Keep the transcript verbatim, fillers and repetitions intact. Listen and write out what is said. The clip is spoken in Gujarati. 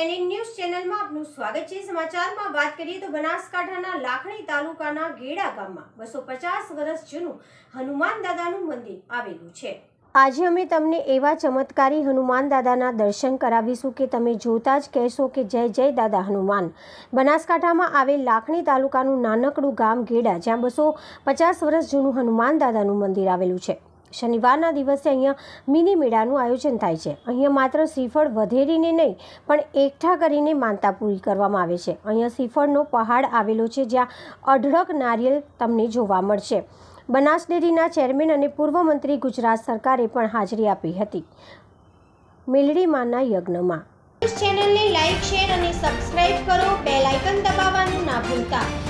એનએ ન્યૂઝ ચેનલમાં આપનું સ્વાગત છે। સમાચારમાં વાત કરીએ તો બનાસકાંઠાના લાખણી તાલુકાના ગેડા ગામમાં બસો પચાસ વર્ષ જૂનું હનુમાન દાદાનું મંદિર આવેલું છે। આજે અમે તમને એવા ચમત્કારી હનુમાન દાદાના દર્શન કરાવીશું કે તમે જોતા જ કહેશો કે જય જય દાદા હનુમાન। બનાસકાંઠામાં આવેલ લાખણી તાલુકાનું નાનકડું ગામ ગેડા, જ્યાં બસો પચાસ વર્ષ જૂનું હનુમાન દાદાનું મંદિર આવેલું છે। શનિવારના દિવસે અહીંયા મિની મેળાનું આયોજન થાય છે। અહીંયા માત્ર શ્રીફળ વધેરીને નહીં પણ એકઠા કરીને માનતા પૂરી કરવામાં આવે છે। અહીંયા શ્રીફળનો પહાડ આવેલો છે, જ્યાં અઢળક નારિયેલ તમને જોવા મળશે। બનાસ ડેરીના ચેરમેન અને પૂર્વ મંત્રી ગુજરાત સરકારે પણ હાજરી આપી હતી મેલડીમાંના યજ્ઞમાં। ચેનલને લાઈક, શેર અને સબસ્ક્રાઇબ કરો, બેલ આઇકન દબાવવાનું ના ભૂલતા।